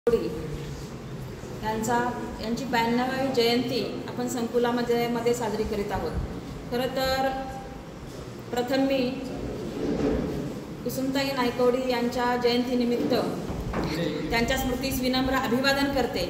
यांची 92वी जयंती आपण संकुलामध्ये साजरी करीत आहोत। खरं तर प्रथम मी कुसुमताई नायकवडी यांच्या जयंतीनिमित्त त्यांच्या स्मृतीस विनम्र अभिवादन करते।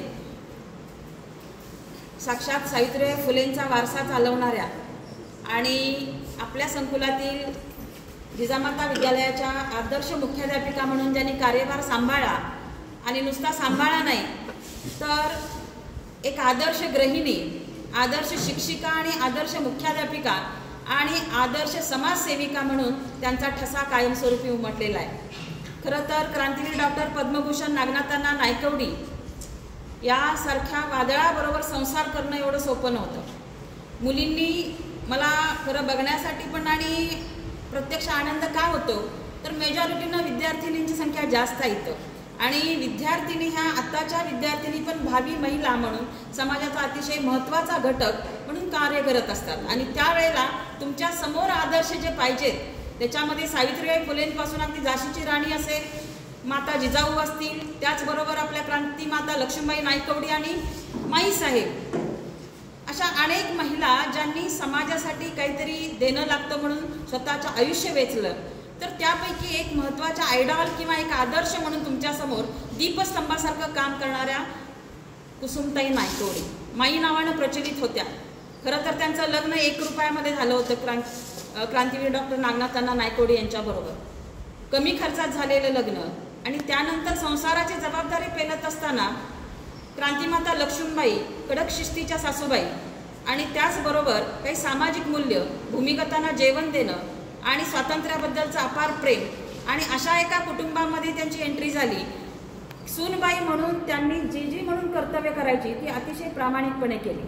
साक्षात सावित्रीबाई फुलेंचा वारसा चालवणाऱ्या आणि आपल्या संकुलातील जिजामाता विद्यालयाच्या आदर्श मुख्याध्यापिका म्हणून ज्यांनी कार्यभार सांभाळला आणि नुसता सांभाळला नाही तर एक आदर्श गृहिणी, आदर्श शिक्षिका आणि आदर्श मुख्याध्यापिका आणि आदर्श समाजसेविका म्हणून त्यांचा ठसा कायमस्वरूपी उमटलेला आहे। खरं तर क्रांतीवीर डॉक्टर पद्मभूषण नागनाथांना नायकवडी यासारख्या वादळाबरोबर संसार करणं एवढं सोपं नव्हतं। मुलींनी मला खरं बघण्यासाठी पण आणि प्रत्यक्ष आनंद का होतो तर मेजॉरिटीनं विद्यार्थिनींची संख्या जास्त आहे इथं आणि विद्यार्थिनी ह्या आत्ताच्या विद्यार्थिनी पण भावी महिला म्हणून समाजाचा अतिशय महत्त्वाचा घटक म्हणून कार्य करत असतात आणि त्यावेळेला तुमच्या समोर आदर्श जे पाहिजेत त्याच्यामध्ये सावित्रीबाई फुलेंपासून अगदी झाशीची राणी असेल, माता जिजाऊ असतील, त्याचबरोबर आपल्या क्रांतिमाता लक्ष्मीबाई नायकवडी आणि माईसाहेब अशा अनेक महिला ज्यांनी समाजासाठी काहीतरी देणं लागतं म्हणून स्वतःचं आयुष्य वेचलं, तर त्यापैकी एक महत्त्वाचा आयडॉल किंवा एक आदर्श म्हणून तुमच्यासमोर दीपस्तंभासारखं काम करणाऱ्या कुसुमताई नायकवडी माई नावानं प्रचलित होत्या। खरं तर त्यांचं लग्न 1 रुपयामध्ये झालं होतं क्रांतीवीर डॉक्टर नागनाथांना नायकवडी यांच्याबरोबर। कमी खर्चात झालेलं लग्न आणि त्यानंतर संसाराची जबाबदारी पेलत असताना क्रांतिमाता लक्ष्मीबाई कडक शिस्तीच्या सासूबाई आणि त्याचबरोबर काही सामाजिक मूल्य, भूमिगतांना जेवण देणं आणि स्वातंत्र्याबद्दलचं अपार प्रेम आणि अशा एका कुटुंबामध्ये त्यांची एंट्री झाली। सूनबाई म्हणून त्यांनी जी म्हणून कर्तव्य करायची ती अतिशय प्रामाणिकपणे केली।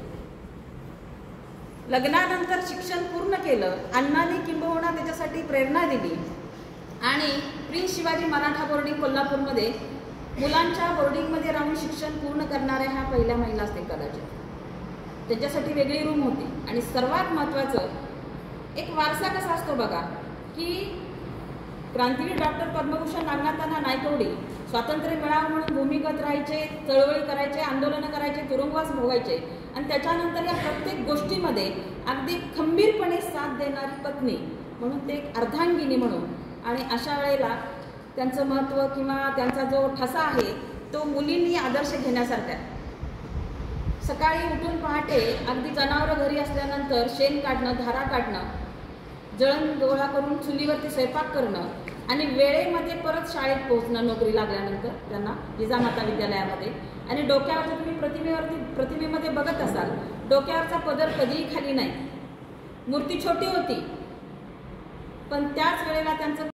लग्नानंतर शिक्षण पूर्ण केलं, अण्णांनी किंबहुना त्याच्यासाठी प्रेरणा दिली आणि प्रिन्स शिवाजी मराठा बोर्डिंग कोल्हापूरमध्ये मुलांच्या बोर्डिंगमध्ये राहून शिक्षण पूर्ण करणाऱ्या ह्या पहिल्या महिला असतील कदाचित। त्याच्यासाठी वेगळी रूम होती आणि सर्वात महत्त्वाचं एक वारसा कसा असतो बघा की क्रांतीवीर डॉक्टर पद्मभूषण नागनाथांना नायकवडी स्वातंत्र्य मिळावं म्हणून भूमिगत राहायचे, चळवळी करायचे, आंदोलनं करायचे, तुरुंगवास भोगायचे आणि त्याच्यानंतर या प्रत्येक गोष्टीमध्ये अगदी खंबीरपणे साथ देणारी पत्नी म्हणून ते एक अर्धांगिनी म्हणून आणि अशा वेळेला त्यांचं महत्त्व किंवा त्यांचा जो ठसा आहे तो मुलींनी आदर्श घेण्यासारखा आहे। सकाळी उठून पहाटे अगदी जनावरं घरी असल्यानंतर शेण काढणं, धारा काढणं, जळण गोळा करून चुलीवरती स्वयंपाक करणं आणि वेळेमध्ये परत शाळेत पोहोचणं नोकरी लागल्यानंतर त्यांना जिजामाता विद्यालयामध्ये आणि डोक्यावरती तुम्ही प्रतिमेमध्ये बघत असाल डोक्यावरचा पदर कधीही खाली नाही, मूर्ती छोटी होती पण त्याच वेळेला त्यांचं